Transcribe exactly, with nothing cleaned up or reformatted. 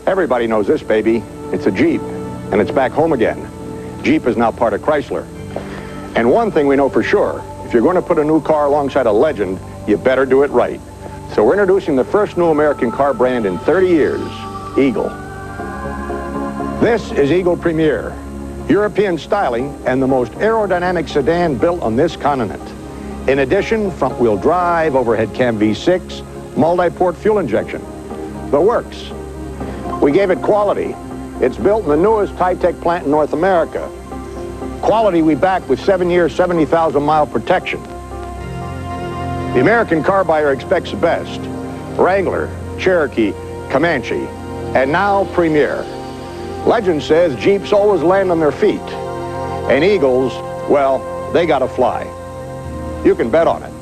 Everybody knows this baby. It's a Jeep, and it's back home again. Jeep is now part of Chrysler. And one thing we know for sure, if you're going to put a new car alongside a legend, you better do it right. So we're introducing the first new American car brand in thirty years, Eagle. This is Eagle Premier, European styling and the most aerodynamic sedan built on this continent. In addition, front-wheel drive, overhead cam V six, multi-port fuel injection. The works. We gave it quality. It's built in the newest high-tech plant in North America. Quality we back with seven year, seventy thousand mile protection. The American car buyer expects the best. Wrangler, Cherokee, Comanche, and now Premier. Legend says Jeeps always land on their feet. And Eagles, well, they gotta fly. You can bet on it.